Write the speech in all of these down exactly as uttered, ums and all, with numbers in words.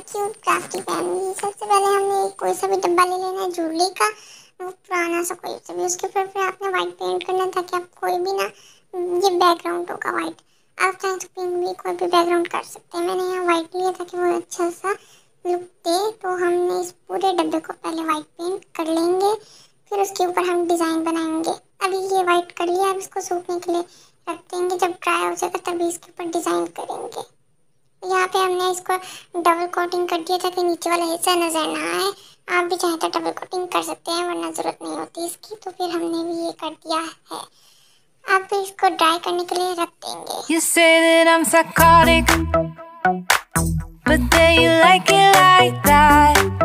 Cute crafty family. सबसे पहले हमने कोई सा भी डब्बा ले लेना है ज्वेलरी का, वो पुराना सा कोई सा भी। उसके ऊपर फिर आपने वाइट पेंट करना है ताकि आप कोई भी ना, ये बैकग्राउंड होगा वाइट। आप चाहें तो पिंक भी कोई भी बैकग्राउंड कर सकते हैं। मैंने यहाँ वाइट लिया ताकि वो अच्छा सा लुक दे। तो हमने इस पूरे डब्बे को पहले वाइट पेंट कर लेंगे, फिर उसके ऊपर हम डिज़ाइन बनाएंगे। अभी ये वाइट कर लिया, अब इसको सूखने के लिए रख देंगे। जब ड्राई हो जाएगा तभी इसके ऊपर डिज़ाइन करेंगे। यहाँ पे हमने इसको डबल कोटिंग कर दिया ताकि नीचे वाला हिस्सा नज़र ना आए। आप भी चाहें तो डबल कोटिंग कर सकते हैं, वरना ज़रूरत नहीं होती इसकी। तो फिर हमने भी ये कर दिया है। अब फिर इसको ड्राई करने के लिए रख देंगे। You say that I'm psychotic, but then you like it like that.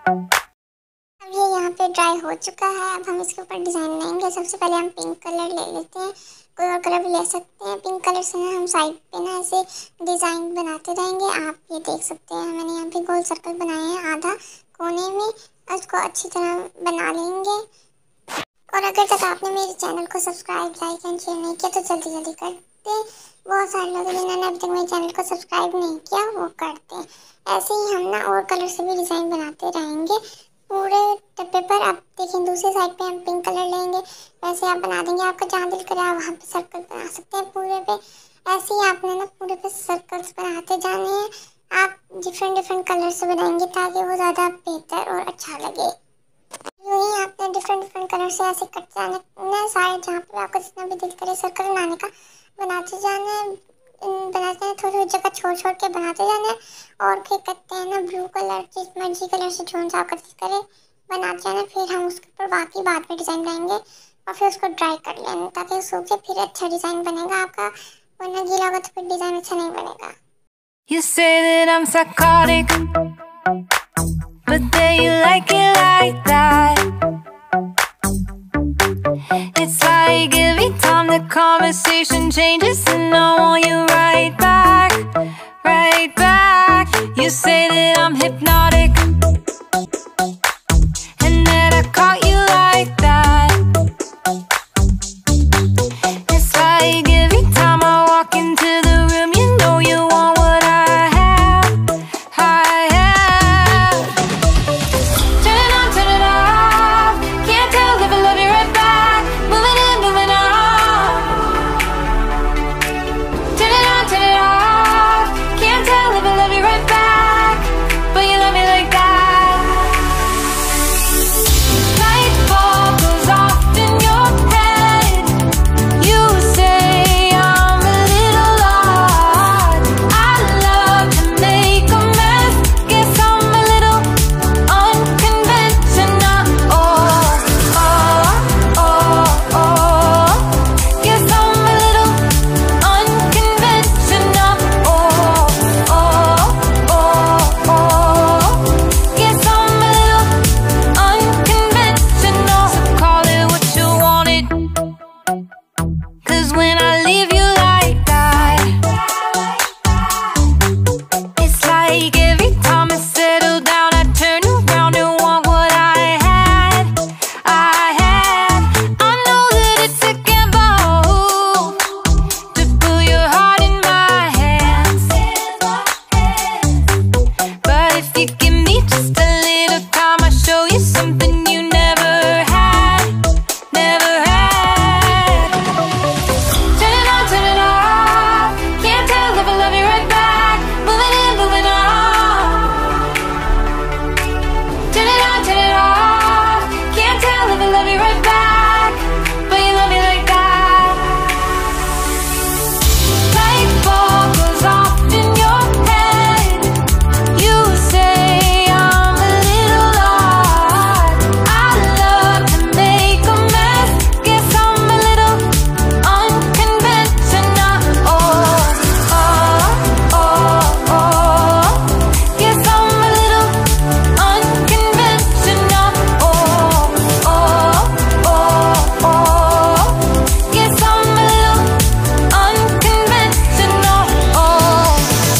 अब ये यहाँ पे ड्राई हो चुका है। अब हम इसके ऊपर डिज़ाइन बनाएंगे। सबसे पहले हम पिंक कलर ले लेते हैं, कोई और कलर भी ले सकते हैं। पिंक कलर से ना हम साइड पे ना ऐसे डिज़ाइन बनाते रहेंगे। आप ये देख सकते हैं, मैंने यहाँ पे गोल सर्कल बनाए हैं आधा कोने में। उसको अच्छी तरह बना लेंगे। और अगर तक आपने मेरे चैनल को सब्सक्राइब, लाइक एंड शेयर नहीं किया तो जल्दी जल्दी कर दें। बहुत सारे लोग जिन्होंने अभी तक मेरे चैनल को सब्सक्राइब नहीं किया वो करते हैं। ऐसे ही हम ना और कलर से भी डिज़ाइन बनाते रहेंगे पूरे डब्बे पर। आप देखें दूसरी साइड पे हम पिंक कलर लेंगे, वैसे आप बना देंगे। आपका जहाँ दिल करे आप वहाँ पे सर्कल बना सकते हैं पूरे पे। ऐसे ही आपने ना पूरे पे सर्कल्स बनाते जाने हैं। आप डिफरेंट डिफरेंट कलर से बनाएंगे ताकि वो ज़्यादा बेहतर और अच्छा लगे। यूँ ही आपने डिफरेंट डिफरेंट कलर से ऐसे करते जाना सारे, जहाँ पर आपका जितना भी दिल करे सर्कल बनाने का बनाते जाना है। बनाते हैं थोड़ी थोड़ी जगह छोड़ छोड़ के बनाते जाना है। और फिर करते हैं ना ब्लू कलर, जिस मर्जी कलर से जो सा कर करे बनाते जाना। फिर हम उसके ऊपर बाकी बाद में डिज़ाइन बनाएंगे और फिर उसको ड्राई कर लेना ताकि सूखे, फिर अच्छा डिज़ाइन बनेगा आपका। वरना गीला होगा तो फिर डिज़ाइन अच्छा नहीं बनेगा। You say that I'm psychotic, but then you like it like that. It's like every time the conversation changes and I want you right back, right back. You say that I'm hypnotic and that I caught you like that. It's like every time I walk into the room, you know you want what I have, I have. Turn it on, turn it off. Can't tell if I love you right back. Moving in, moving on. Turn it on, turn it off. Can't tell if I love you right back, but you love me like that. Light bulb goes off in your head. You say I'm a little odd. I love to make a mess. Guess I'm a little unconventional. Oh, oh, oh, oh. Guess I'm a little unconventional. Oh, oh, oh, oh. Guess I'm a little unconventional. So call it what you wanted, 'cause when I leave you like that, it's like every time I settle down, I turn around and want what I had, I had. I know that it's a gamble to put your heart in my hands, but if you give me just a little time, I'll show you something you never had, never had. Turn it on, turn it off. Can't tell if I love you right back. Moving in, moving on. Turn it on, turn it off. Can't tell if I love you right back, but you love me like that. Light bulb goes off in your head. You say I'm a little odd. I love to make a mess. Guess I'm a little unconventional. Oh, oh, oh, oh. Guess I'm a little unconventional. Oh, oh, oh, oh. Guess I'm a little unconventional. Oh,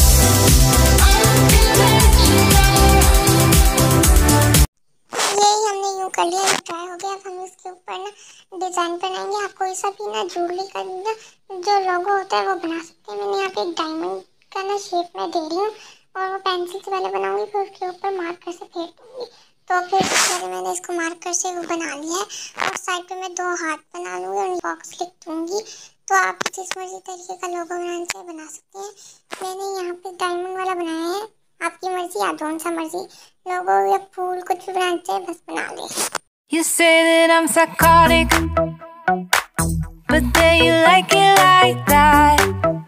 यही हमने यूँ कर लिया, dry हो गया। अब हम इसके ऊपर ना डिज़ाइन बनाएंगे। आप कोई सा भी ना ज्वेलरी का ना जो लोगो होता है वो बना सकते हैं। मैंने यहाँ पे एक डायमंड का ना शेप में दे रही हूँ और वो पेंसिल से पहले बनाऊंगी, फिर उसके ऊपर मार्कर से फेर दूंगी। तो फिर पहले मैंने इसको मार्कर से वो बना लिया है, और साइड पे मैं दो हाथ बना लूँगी और बॉक्स लिख दूँगी। तो आप जिस मर्जी तरीके का लोगो बनाना चाहे बना सकते हैं। मैंने यहाँ पे डायमंड वाला बनाया है, आपकी मर्जी, आप कौन सा मर्जी लोगो या फूल कुछ भी बनाना चाहे बस बना ले। You say that I'm psychotic, but then you like it like that.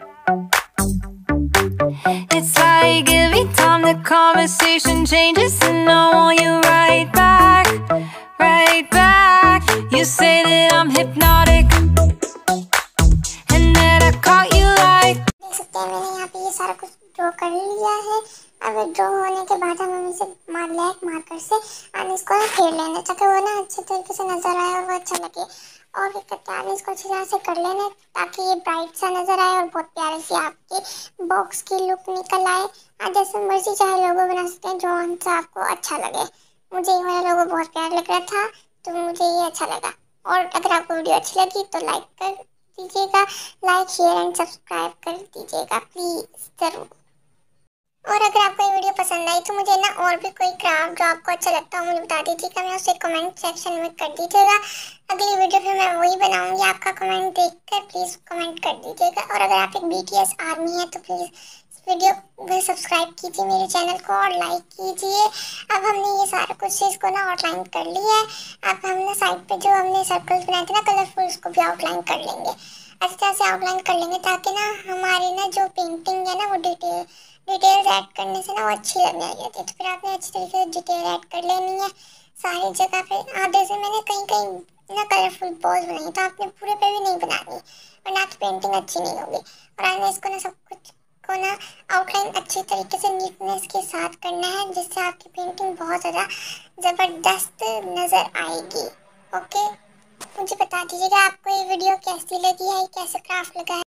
It's like every time the conversation changes, and I want you right back, right back. You say that I'm hypnotic, and that I caught you like. देख सकते हैं मैंने यहाँ पे ये सारा कुछ draw कर लिया है। अब ड्रॉ होने के बाद हम इसे मार लिया एक मार्कर से, और इसको फेर लेना ताकि वो ना अच्छे तरीके से नजर आए और वो अच्छा लगे। और फिर करते हैं इसको अच्छी तरह से कर लेना ताकि ये ब्राइट सा नजर आए और बहुत प्यारे से आपके बॉक्स की लुक निकल आए। आप जैसे मर्जी चाहे लोगो बना सकते हैं, जो सा आपको अच्छा लगे। मुझे ये वाला लोगो बहुत प्यारा लग रहा था, तो मुझे ये अच्छा लगा। और अगर आपको वीडियो अच्छी लगी तो लाइक कर दीजिएगा, लाइक शेयर एंड सब्सक्राइब कर दीजिएगा प्लीज ज़रूर। और अगर आपको ये वीडियो पसंद आई तो मुझे ना और भी कोई क्राफ्ट जो आपको अच्छा लगता हो मुझे बता दीजिएगा, मैं उसे कमेंट सेक्शन में कर दीजिएगा। अगली वीडियो फिर मैं वही बनाऊंगी, आपका कमेंट देखकर प्लीज़ कमेंट कर दीजिएगा। और अगर आप एक बीटीएस आर्मी है तो प्लीज़ इस वीडियो को सब्सक्राइब कीजिए मेरे चैनल को और लाइक कीजिए। अब हमने ये सारा कुछ इसको ना आउटलाइन कर लिया है। अब हमने साइड पे जो हमने सर्कल्स बनाए थे ना कलरफुल, उसको भी आउटलाइन कर लेंगे, अच्छी तरह से आउटलाइन कर लेंगे ताकि ना हमारी ना जो पेंटिंग है ना वो डिटेल डिटेल्स ऐड करने से ना वो अच्छी लगने लगी थी। तो फिर आपने अच्छी तरीके से डिटेल ऐड कर लेनी है सारी जगह पे। आप जैसे मैंने कहीं कहीं ना कलरफुल बॉल्स बनाई, तो आपने पूरे पे भी नहीं बनानी वरना आपकी पेंटिंग अच्छी नहीं होगी। और आपने इसको ना सब कुछ को ना आउटलाइन अच्छी तरीके से नीटनेस के साथ करना है, जिससे आपकी पेंटिंग बहुत ज़्यादा ज़बरदस्त नज़र आएगी। ओके, मुझे बता दीजिएगा आपको ये वीडियो कैसी लगी है, कैसे क्राफ्ट लगा है।